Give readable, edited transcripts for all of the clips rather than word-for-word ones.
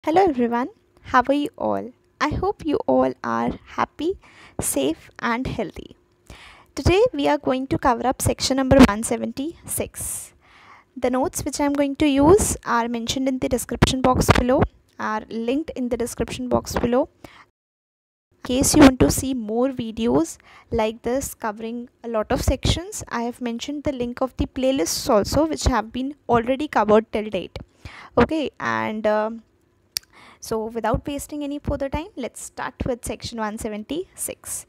Hello everyone, how are you all? I hope you all are happy, safe, and healthy. Today we are going to cover up section number 176. The notes which I am going to use are mentioned in the description box below, are linked in the description box below. In case you want to see more videos like this covering a lot of sections, I have mentioned the link of the playlists also which have been already covered till date. Okay, and so without wasting any further time, let's start with section 176.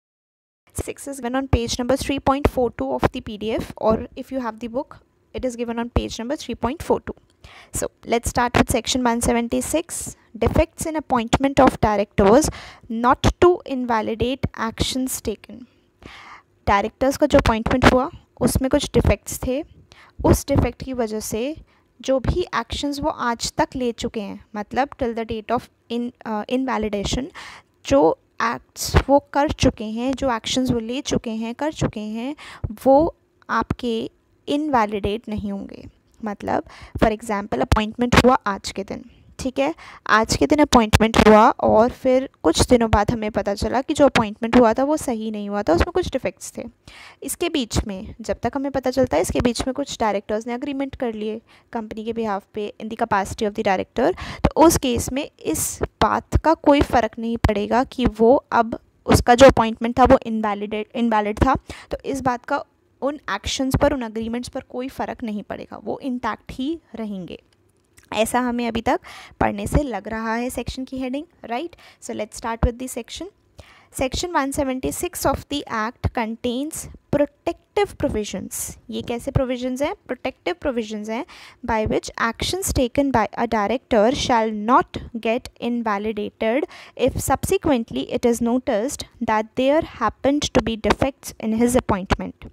6 is given on page number 3.42 of the PDF, or if you have the book, it is given on page number 3.42. So let's start with section 176. Defects in appointment of directors not to invalidate actions taken. Directors का जो appointment हुआ उसमें कुछ defects थे. उस defect की वजह से जो भी एक्शंस वो आज तक ले चुके हैं, मतलब till the date of invalidation, जो एक्ट्स वो कर चुके हैं, जो एक्शंस वो ले चुके हैं, कर चुके हैं, वो आपके इनवैलिडेट नहीं होंगे. मतलब फॉर एग्जांपल अपॉइंटमेंट हुआ आज के दिन, ठीक है, आज के दिन अपॉइंटमेंट हुआ और फिर कुछ दिनों बाद हमें पता चला कि जो अपॉइंटमेंट हुआ था वो सही नहीं हुआ था, उसमें कुछ डिफेक्ट्स थे. इसके बीच में जब तक हमें पता चलता है, इसके बीच में कुछ डायरेक्टर्स ने अग्रीमेंट कर लिए कंपनी के बिहाफ पे in the capacity of the director, तो उस केस में इस बात का कोई फ़र्क नहीं पड़ेगा कि वो अब उसका जो अपॉइंटमेंट था वो इनवैलिड था. तो इस बात का उन एक्शंस पर, उन अग्रीमेंट्स पर कोई फ़र्क नहीं पड़ेगा, वो इंटैक्ट ही रहेंगे. ऐसा हमें अभी तक पढ़ने से लग रहा है सेक्शन की heading, right. So let's start with the section. Section 176 of the act contains protective provisions. ये कैसे प्रोविजंस हैं? प्रोटेक्टिव प्रोविजंस हैं by which actions taken by a director shall not get invalidated if subsequently it is noticed that there happened to be defects in his appointment.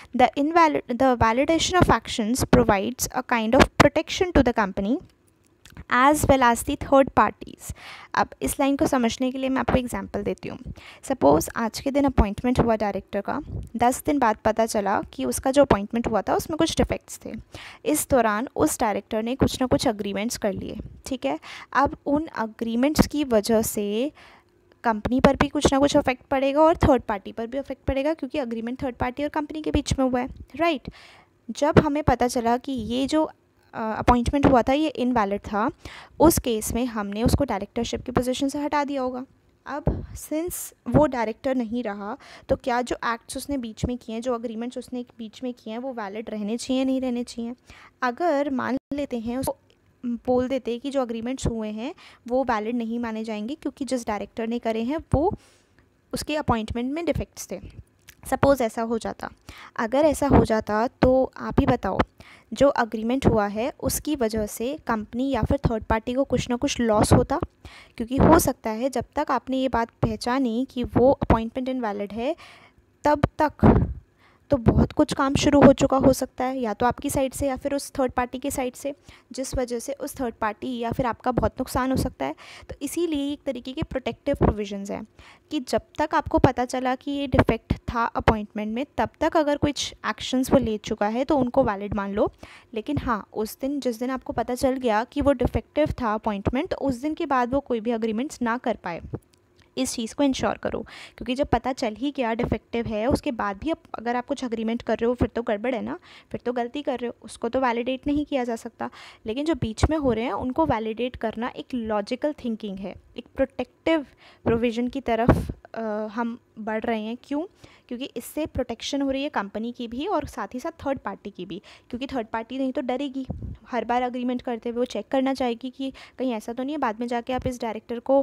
The validation of actions provides a kind of protection to the company as well as the third parties. अब इस line को समझने के लिए मैं आपको example देती हूँ. सपोज़ आज के दिन अपॉइंटमेंट हुआ डायरेक्टर का, 10 दिन बाद पता चला कि उसका जो अपॉइंटमेंट हुआ था उसमें कुछ डिफेक्ट्स थे. इस दौरान उस डायरेक्टर ने कुछ ना कुछ अग्रीमेंट्स कर लिए, ठीक है. अब उन अग्रीमेंट्स की वजह से कंपनी पर भी कुछ ना कुछ अफेक्ट पड़ेगा और थर्ड पार्टी पर भी अफेक्ट पड़ेगा, क्योंकि अग्रीमेंट थर्ड पार्टी और कंपनी के बीच में हुआ है, राइट. जब हमें पता चला कि ये जो अपॉइंटमेंट हुआ था ये इनवैलिड था, उस केस में हमने उसको डायरेक्टरशिप की पोजीशन से हटा दिया होगा. अब सिंस वो डायरेक्टर नहीं रहा, तो क्या जो एक्ट्स उसने बीच में किए हैं, जो अग्रीमेंट्स उसने बीच में किए हैं, वो वैलिड रहने चाहिए, नहीं रहने चाहिए? अगर मान लेते हैं, उसको बोल देते हैं कि जो अग्रीमेंट्स हुए हैं वो वैलिड नहीं माने जाएंगे क्योंकि जिस डायरेक्टर ने करे हैं वो उसके अपॉइंटमेंट में डिफेक्ट्स थे. सपोज़ ऐसा हो जाता. अगर ऐसा हो जाता तो आप ही बताओ, जो अग्रीमेंट हुआ है उसकी वजह से कंपनी या फिर थर्ड पार्टी को कुछ ना कुछ लॉस होता, क्योंकि हो सकता है जब तक आपने ये बात पहचानी कि वो अपॉइंटमेंट इनवैलिड है, तब तक तो बहुत कुछ काम शुरू हो चुका हो सकता है, या तो आपकी साइड से या फिर उस थर्ड पार्टी की साइड से, जिस वजह से उस थर्ड पार्टी या फिर आपका बहुत नुकसान हो सकता है. तो इसीलिए एक तरीके के प्रोटेक्टिव प्रोविजंस हैं कि जब तक आपको पता चला कि ये डिफेक्ट था अपॉइंटमेंट में, तब तक अगर कुछ एक्शंस वो ले चुका है तो उनको वैलिड मान लो. लेकिन हाँ, उस दिन जिस दिन आपको पता चल गया कि वो डिफेक्टिव था अपॉइंटमेंट, तो उस दिन के बाद वो कोई भी अग्रीमेंट्स ना कर पाए. इस चीज़ को इंश्योर करो, क्योंकि जब पता चल ही गया डिफेक्टिव है, उसके बाद भी अगर आप कुछ अग्रीमेंट कर रहे हो, फिर तो गड़बड़ है ना, फिर तो गलती कर रहे हो, उसको तो वैलिडेट नहीं किया जा सकता. लेकिन जो बीच में हो रहे हैं उनको वैलिडेट करना एक लॉजिकल थिंकिंग है, एक प्रोटेक्टिव प्रोविज़न की तरफ हम बढ़ रहे हैं. क्यों? क्योंकि इससे प्रोटेक्शन हो रही है कंपनी की भी और साथ ही साथ थर्ड पार्टी की भी, क्योंकि थर्ड पार्टी नहीं तो डरेगी, हर बार अग्रीमेंट करते हुए वो चेक करना चाहेगी कि कहीं ऐसा तो नहीं है बाद में जाके आप इस डायरेक्टर को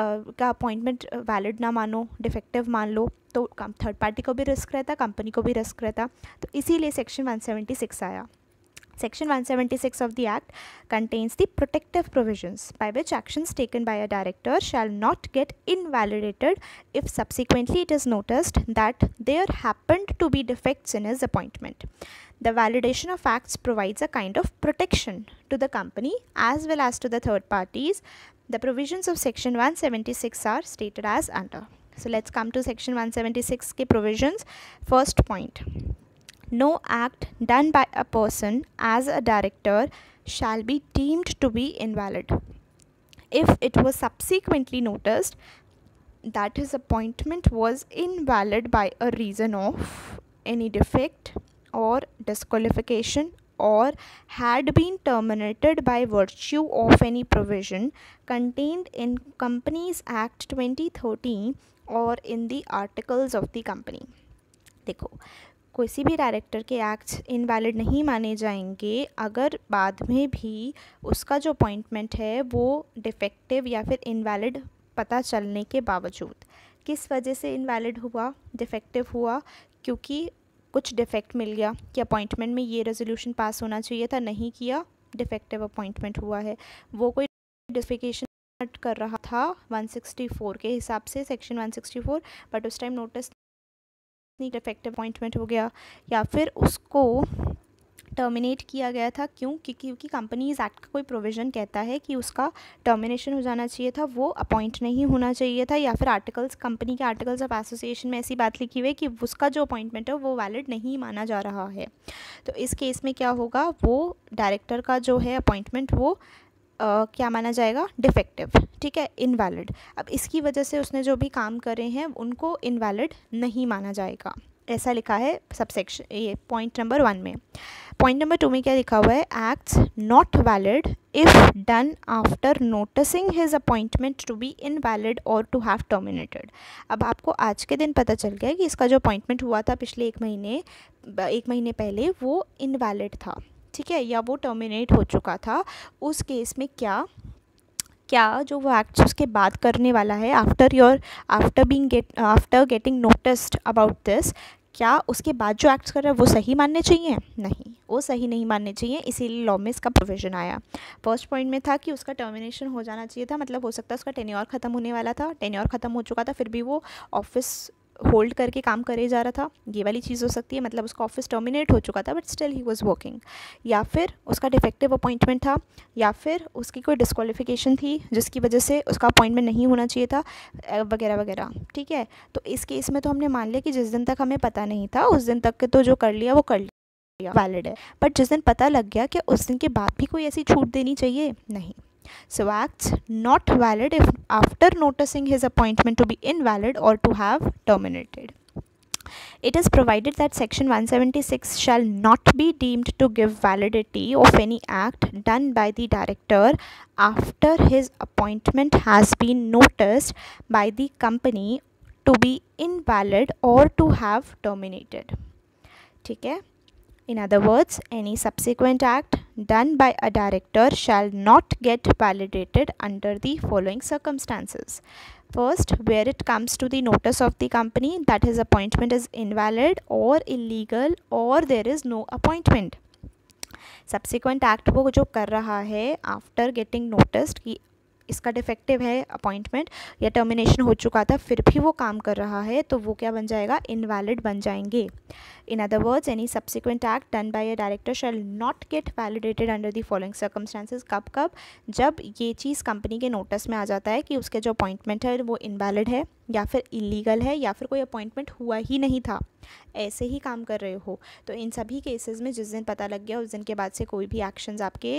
का अपॉइंटमेंट वैलिड ना मानो, डिफेक्टिव मान लो, तो थर्ड पार्टी को भी रिस्क रहता, कंपनी को भी रिस्क रहता. तो इसीलिए सेक्शन 176 आया. Section 176 of the Act contains the protective provisions by which actions taken by a director shall not get invalidated if subsequently it is noticed that there happened to be defects in his appointment. The validation of acts provides a kind of protection to the company as well as to the third parties. The provisions of Section 176 are stated as under. So let's come to Section 176 के provisions. First point. No act done by a person as a director shall be deemed to be invalid. if it was subsequently noticed that his appointment was invalid by a reason of any defect or disqualification, or had been terminated by virtue of any provision contained in Companies Act 2013 or in the articles of the company. देखो, किसी भी director के acts invalid नहीं माने जाएंगे अगर बाद में भी उसका जो अपॉइंटमेंट है वो डिफेक्टिव या फिर इनवैलिड पता चलने के बावजूद. किस वजह से इनवैलिड हुआ, डिफेक्टिव हुआ? क्योंकि कुछ डिफेक्ट मिल गया कि अपॉइंटमेंट में ये रेजोल्यूशन पास होना चाहिए था, नहीं किया, डिफेक्टिव अपॉइंटमेंट हुआ है. वो कोई डिस्फिकेशन कर रहा था 164 के हिसाब से, सेक्शन 164, बट उस टाइम नोटिस नहीं, डिफेक्टिव अपॉइंटमेंट हो गया. या फिर उसको टर्मिनेट किया गया था, क्यों? क्योंकि कंपनीज एक्ट का कोई प्रोविज़न कहता है कि उसका टर्मिनेशन हो जाना चाहिए था, वो अपॉइंट नहीं होना चाहिए था. या फिर आर्टिकल्स, कंपनी के आर्टिकल्स ऑफ एसोसिएशन में ऐसी बात लिखी हुई है कि उसका जो अपॉइंटमेंट है वो वैलिड नहीं माना जा रहा है. तो इस केस में क्या होगा, वो डायरेक्टर का जो है अपॉइंटमेंट वो क्या माना जाएगा, डिफेक्टिव. ठीक है, इनवैलिड. अब इसकी वजह से उसने जो भी काम करे हैं उनको इनवैलिड नहीं माना जाएगा, ऐसा लिखा है सबसेक्शन ये पॉइंट नंबर 1 में. पॉइंट नंबर 2 में क्या लिखा हुआ है, acts not valid if done after noticing his appointment to be invalid और टू हैव टर्मिनेटेड. अब आपको आज के दिन पता चल गया कि इसका जो अपॉइंटमेंट हुआ था पिछले एक महीने पहले वो इनवैलिड था, ठीक है, या वो टर्मिनेट हो चुका था. उस केस में क्या जो वो एक्ट्स उसके बाद करने वाला है after getting noticed about this, क्या उसके बाद जो एक्ट्स कर रहा है वो सही मानने चाहिए? नहीं, वो सही नहीं मानने चाहिए. इसीलिए लॉ में इसका प्रोविज़न आया. फर्स्ट पॉइंट में था कि उसका टर्मिनेशन हो जाना चाहिए था, मतलब हो सकता है उसका टेन्योर ख़त्म होने वाला था, टेन्योर ख़त्म हो चुका था, फिर भी वो ऑफिस होल्ड करके काम करे जा रहा था, ये वाली चीज़ हो सकती है. मतलब उसका ऑफिस टर्मिनेट हो चुका था but still he was working. या फिर उसका डिफेक्टिव अपॉइंटमेंट था, या फिर उसकी कोई डिस्क्वालिफिकेशन थी जिसकी वजह से उसका अपॉइंटमेंट नहीं होना चाहिए था, वगैरह वगैरह. ठीक है, तो इस केस में तो हमने मान लिया कि जिस दिन तक हमें पता नहीं था उस दिन तक के तो जो कर लिया वो कर लिया, वैलिड है. बट जिस दिन पता लग गया कि उस दिन के बाद भी कोई ऐसी छूट देनी चाहिए, नहीं. So acts not valid if after noticing his appointment to be invalid or to have terminated. It is provided that section 176 shall not be deemed to give validity of any act done by the director after his appointment has been noticed by the company to be invalid or to have terminated. ठीक है. In other words, any subsequent act done by a director shall not get validated under the following circumstances. First, where it comes to the notice of the company that his appointment is invalid or illegal or there is no appointment. Subsequent act वो जो कर रहा है after getting noticed कि इसका defective है appointment या termination हो चुका था, फिर भी वो काम कर रहा है, तो वो क्या बन जाएगा, इनवैलिड बन जाएंगे. In other words, any subsequent act done by a director shall not get validated under the following circumstances. कब जब ये चीज़ कंपनी के नोटिस में आ जाता है कि उसके जो अपॉइंटमेंट है वो इनवैलिड है या फिर इलीगल है या फिर कोई अपॉइंटमेंट हुआ ही नहीं था, ऐसे ही काम कर रहे हो. तो इन सभी केसेस में जिस दिन पता लग गया उस दिन के बाद से कोई भी एक्शंस आपके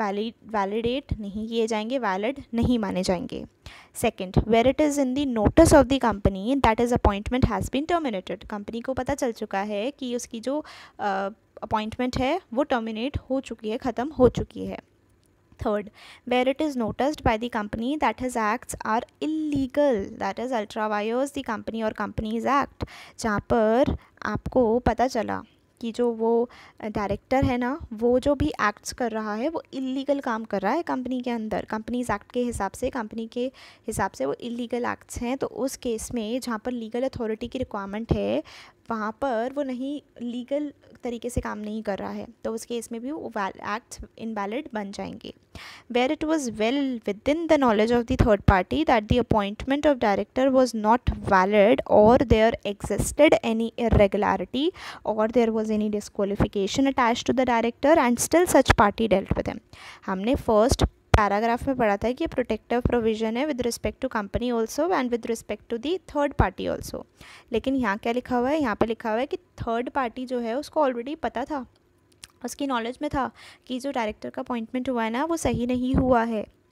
वैलिडेट नहीं किए जाएंगे, वैलिड नहीं माने जाएंगे. Second, where it is in the notice of the company that is appointment has been terminated. Company को पता चल चुका है कि उसकी जो अपॉइंटमेंट है वो टर्मिनेट हो चुकी है, ख़त्म हो चुकी है. Third, where it is noticed by the company that his acts are illegal, that is ultra vires the company or companies act. जहाँ पर आपको पता चला कि जो वो डायरेक्टर है ना, वो जो भी एक्ट्स कर रहा है वो इलीगल काम कर रहा है कंपनी के अंदर, कंपनीज एक्ट के हिसाब से, कंपनी के हिसाब से वो इलीगल एक्ट्स हैं. तो उस केस में जहाँ पर लीगल अथॉरिटी की रिक्वायरमेंट है वहाँ पर वो नहीं, लीगल तरीके से काम नहीं कर रहा है, तो उस केस में भी वो एक्ट्स इनवैलिड बन जाएंगे. Where it was well within the knowledge of the third party that the appointment of director was not valid और देयर एग्जिस्टेड एनी इरेगुलरिटी और there was any disqualification attached to the director and still such party dealt with him. हमने first paragraph में पढ़ा था कि protective provision है with respect to company also and with respect to the third party also. लेकिन यहाँ क्या लिखा हुआ है, यहाँ पे लिखा हुआ है कि थर्ड पार्टी जो है उसको ऑलरेडी पता था, उसकी नॉलेज में था कि जो डायरेक्टर का अपॉइंटमेंट हुआ है ना वो सही नहीं हुआ है,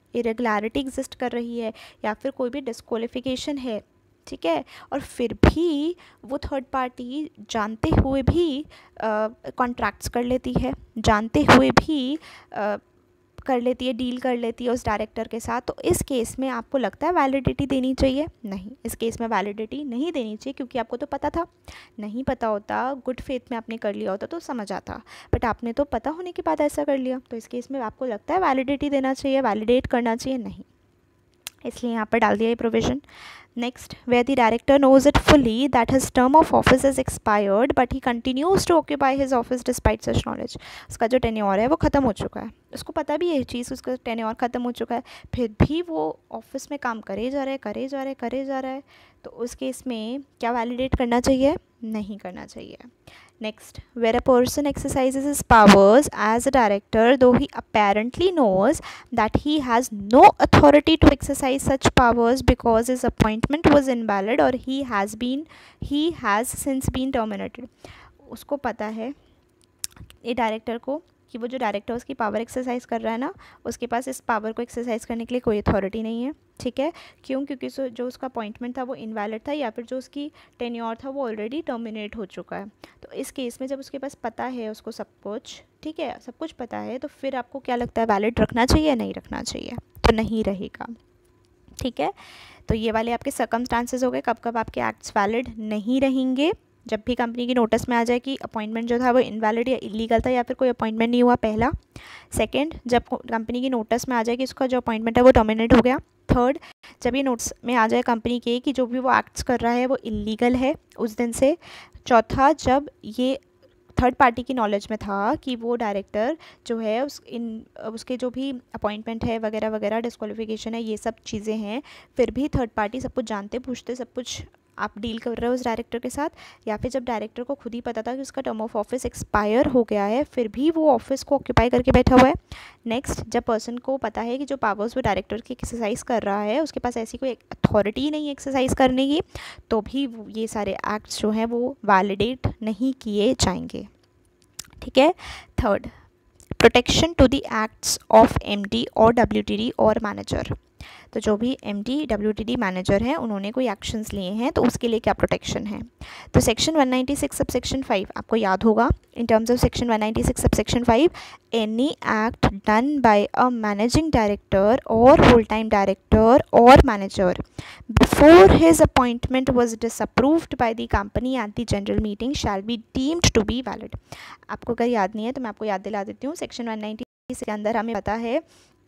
इरेगुलरिटी एग्जिस्ट कर रही है या फिर कोई भी डिस्क्वालिफिकेशन है, ठीक है, और फिर भी वो थर्ड पार्टी जानते हुए भी कॉन्ट्रैक्ट्स कर लेती है, जानते हुए भी कर लेती है, डील कर लेती है उस डायरेक्टर के साथ, तो इस केस में आपको लगता है वैलिडिटी देनी चाहिए? नहीं, इस केस में वैलिडिटी नहीं देनी चाहिए, क्योंकि आपको तो पता था। नहीं पता होता, गुड फेथ में आपने कर लिया होता तो समझ आता, बट आपने तो पता होने के बाद ऐसा कर लिया, तो इस केस में आपको लगता है वैलिडिटी देना चाहिए, वैलिडेट करना चाहिए? नहीं, इसलिए यहाँ पर डाल दिया ये provision. Next, where the director knows it fully that his term of office is expired but he continues to occupy his office despite such knowledge. उसका जो टेन्योर है वो ख़त्म हो चुका है, उसको पता भी है चीज़, उसका टेन्योर ख़त्म हो चुका है, फिर भी वो ऑफिस में काम करे जा रहा है, तो उस केस में क्या वैलिडेट करना चाहिए? नहीं करना चाहिए। Next, where a person exercises his powers as a director though he apparently knows that he has no authority to exercise such powers because his appointment was invalid or he has since been terminated. उसको पता है ये director को कि वो जो director उसकी power exercise कर रहा है ना, उसके पास इस पावर को एक्सरसाइज करने के लिए कोई अथॉरिटी नहीं है, ठीक है। क्यों? क्योंकि जो उसका अपॉइंटमेंट था वो इनवैलिड था, या फिर जो उसकी टेन्योर था वो ऑलरेडी टर्मिनेट हो चुका है। तो इस केस में जब उसके पास पता है उसको सब कुछ, ठीक है, सब कुछ पता है, तो फिर आपको क्या लगता है, वैलिड रखना चाहिए? नहीं रखना चाहिए? तो नहीं रहेगा, ठीक है। तो ये वाले आपके सर्कमस्टांसेस हो गए कब कब आपके एक्ट्स वैलिड नहीं रहेंगे। जब भी कंपनी की नोटिस में आ जाए कि अपॉइंटमेंट जो था वो इनवैलिड या इलीगल था या फिर कोई अपॉइंटमेंट नहीं हुआ, पहला। सेकंड, जब कंपनी की नोटिस में आ जाए कि उसका जो अपॉइंटमेंट है वो टर्मिनेट हो गया। थर्ड, जब ये नोटिस में आ जाए कंपनी के कि जो भी वो एक्ट्स कर रहा है वो इलीगल है उस दिन से। चौथा, जब ये थर्ड पार्टी की नॉलेज में था कि वो डायरेक्टर जो है उसके जो भी अपॉइंटमेंट है वगैरह वगैरह, डिस्क्वालिफिकेशन है, ये सब चीज़ें हैं, फिर भी थर्ड पार्टी सब कुछ जानते पूछते सब कुछ आप डील कर रहे हो उस डायरेक्टर के साथ, या फिर जब डायरेक्टर को खुद ही पता था कि उसका टर्म ऑफ ऑफिस एक्सपायर हो गया है फिर भी वो ऑफिस को ऑक्यूपाई करके बैठा हुआ है। नेक्स्ट, जब पर्सन को पता है कि जो पावर्स वो डायरेक्टर की एक्सरसाइज कर रहा है उसके पास ऐसी कोई अथॉरिटी नहीं है एक्सरसाइज करने की, तो भी ये सारे एक्ट्स जो हैं वो वैलिडेट नहीं किए जाएंगे, ठीक है। Third, protection to the acts of MD और डब्ल्यूटीडी और मैनेजर। तो जो भी एमडी डब्ल्यूटीडी मैनेजर हैं उन्होंने कोई एक्शंस लिए हैं तो उसके लिए क्या प्रोटेक्शन है। तो सेक्शन 196 सबसेक्शन 5 आपको याद होगा। In terms of section 196 subsection 5, any act done by a managing director और होल टाइम डायरेक्टर और manager before his appointment was disapproved by the company at the general meeting shall be deemed to be valid. आपको अगर याद नहीं है तो मैं आपको याद दिला देती हूँ। सेक्शन 196 के अंदर हमें पता है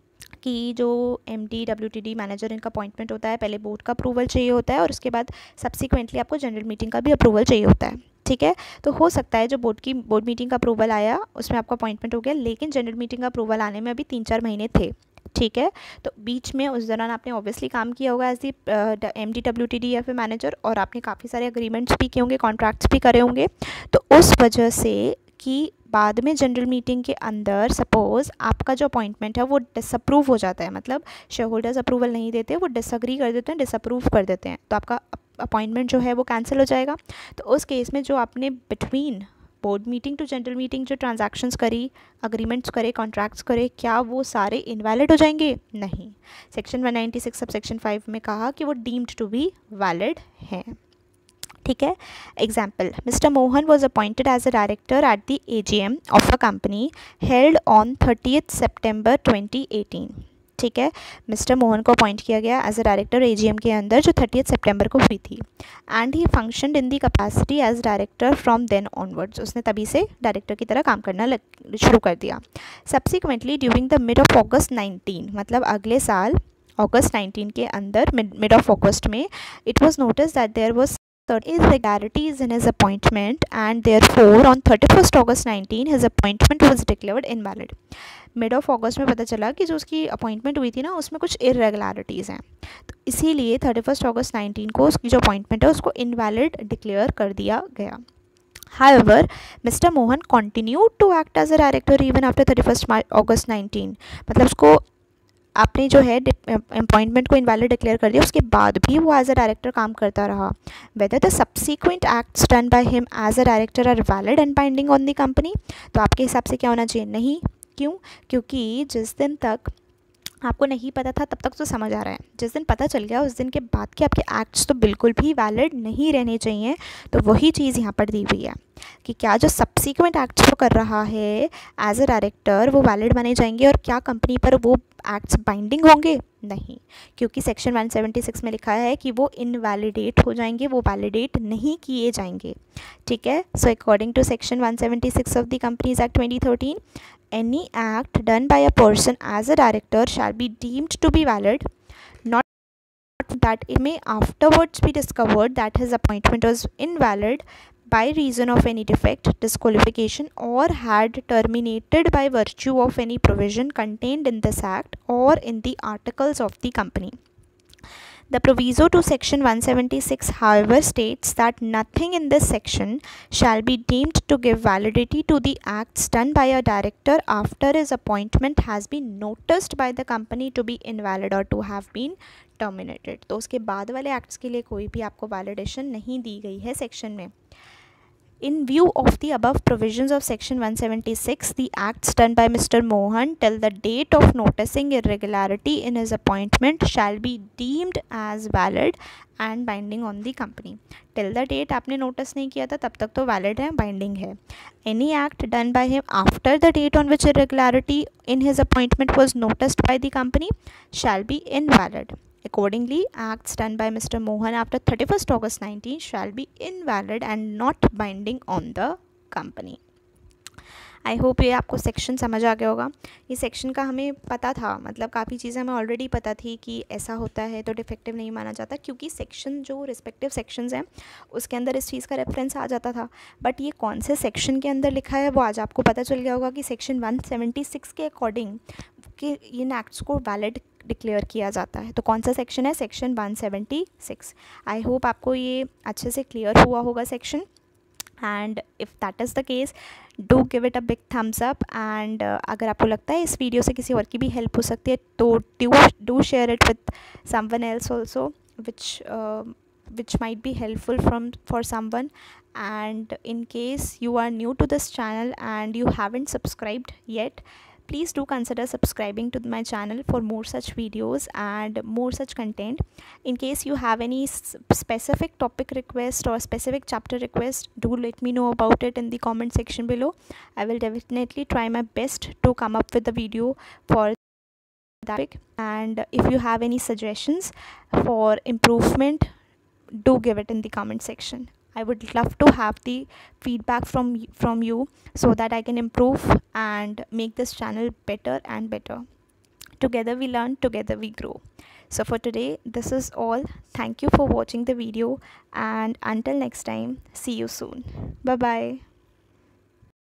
कि जो एमडी डब्ल्यूटीडी मैनेजर इनका अपॉइंटमेंट होता है, पहले बोर्ड का अप्रूवल चाहिए होता है और उसके बाद सब्सिक्वेंटली आपको जनरल मीटिंग का भी अप्रूवल चाहिए होता है, ठीक है। तो हो सकता है जो बोर्ड मीटिंग का अप्रूवल आया उसमें आपका अपॉइंटमेंट हो गया, लेकिन जनरल मीटिंग का अप्रूवल आने में अभी 3-4 महीने थे, ठीक है। तो बीच में उस दौरान आपने ऑब्वियसली काम किया होगा एज दी एमडी डब्ल्यूटीडी या फिर मैनेजर, और आपने काफ़ी सारे अग्रीमेंट्स भी किए होंगे, कॉन्ट्रैक्ट्स भी करे होंगे। तो उस वजह से कि बाद में जनरल मीटिंग के अंदर सपोज़ आपका जो अपॉइंटमेंट है वो डिसअप्रूव हो जाता है, मतलब शेयर होल्डर्स अप्रूवल नहीं देते, वो डिसअग्री कर देते हैं, डिसअप्रूव कर देते हैं, तो आपका अपॉइंटमेंट जो है वो कैंसिल हो जाएगा। तो उस केस में जो आपने between board meeting to general meeting जो ट्रांजैक्शंस करी, अग्रीमेंट्स करे, कॉन्ट्रैक्ट्स करे, क्या वो सारे इनवैलिड हो जाएंगे? नहीं। सेक्शन 196 सबसेक्शन 5 में कहा कि वो डीम्ड टू बी वैलिड हैं, ठीक है। Example, mister Mohan was appointed as a director at the AGM of a company held on 30 September 2018, ठीक है। मिस्टर मोहन को अपॉइंट किया गया एज अ डायरेक्टर AGM के अंदर जो 30 सितंबर को हुई थी, and he functioned in the capacity as director from then onwards. उसने तभी से डायरेक्टर की तरह काम करना शुरू कर दिया। Subsequently during the mid of August 19, मतलब अगले साल August 19 के अंदर, मिड ऑफ August में, it was notice that there was irregularities in his appointment and therefore on 31st August 19 his appointment was declared invalid. Mid of अगस्त में पता चला कि जो उसकी अपॉइंटमेंट हुई थी ना उसमें कुछ इरेगुलरिटीज़ हैं, तो इसीलिए 31 August 19 को उसकी जो अपॉइंटमेंट है उसको इनवैलिड डिक्लेयर कर दिया गया। However, Mr. Mohan continued to act as a director even after 31st August 19, मतलब उसको आपने जो है अपॉइंटमेंट को इनवैलिड डिक्लेयर कर दिया, उसके बाद भी वो एज अ डायरेक्टर काम करता रहा। Whether the subsequent acts done by him as a director are valid and binding on the company, तो आपके हिसाब से क्या होना चाहिए? नहीं। क्यों? क्योंकि जिस दिन तक आपको नहीं पता था तब तक तो समझ आ रहा है, जिस दिन पता चल गया उस दिन के बाद के आपके एक्ट्स तो बिल्कुल भी वैलिड नहीं रहने चाहिए। तो वही चीज़ यहाँ पर दी हुई है कि क्या जो सब्सीक्वेंट एक्ट्स वो कर रहा है एज अ डायरेक्टर वो वैलिड माने जाएंगे, और क्या कंपनी पर वो एक्ट्स बाइंडिंग होंगे? नहीं, क्योंकि सेक्शन 176 में लिखा है कि वो इनवैलिडेट हो जाएंगे, वो वैलिडेट नहीं किए जाएंगे। ठीक है, so according to section 176 of the companies act 2013, any act done by a person as a director shall be deemed to be valid, not that it may afterwards be discovered that his appointment was invalid by reason of any defect, disqualification, or had terminated by virtue of any provision contained in this act or in the articles of the company. The proviso to section 176, however, states that nothing in this section shall be deemed to give validity to the acts done by a director after his appointment has been noticed by the company to be invalid or to have been terminated. तो उसके बाद वाले acts के लिए कोई भी आपको validation नहीं दी गई है सेक्शन में. In view of the above provisions of section 176, the acts done by Mr. Mohan till the date of noticing irregularity in his appointment shall be deemed as valid and binding on the company. Till the date आपने notice नहीं किया था तब तक तो valid है, binding है. Any act done by him after the date on which irregularity in his appointment was noticed by the company shall be invalid. Accordingly, acts done by Mr. Mohan after 31st August 19 shall be invalid and not binding on the company. I hope ये आपको section समझ आ गया होगा. ये section का हमें पता था, मतलब काफ़ी चीज़ें हमें ऑलरेडी पता थी कि ऐसा होता है तो डिफेक्टिव नहीं माना जाता, क्योंकि सेक्शन जो रिस्पेक्टिव सेक्शंस हैं उसके अंदर इस चीज़ का रेफरेंस आ जाता था. बट ये कौन से सेक्शन के अंदर लिखा है वो आज आपको पता चल गया होगा कि सेक्शन 176 के अकॉर्डिंग कि इन एक्ट्स को वैलिड डिक्लेयर किया जाता है. तो कौन सा सेक्शन है? सेक्शन 176. आई होप आपको ये अच्छे से क्लियर हुआ होगा section. And if that is the case, do give it a big thumbs up. And अगर आपको लगता है इस वीडियो से किसी और की भी हेल्प हो सकती है तो do share it with someone else also which might be helpful for someone. And in case you are new to this channel and you haven't subscribed yet, please do consider subscribing to my channel for more such videos and more such content. In case you have any specific topic request or specific chapter request, do let me know about it in the comment section below. I will definitely try my best to come up with a video for that topic. And if you have any suggestions for improvement, do give it in the comment section. I would love to have the feedback from you so that I can improve and make this channel better and better. Together we learn, together we grow. So for today, this is all. Thank you for watching the video, and until next time, see you soon. Bye bye.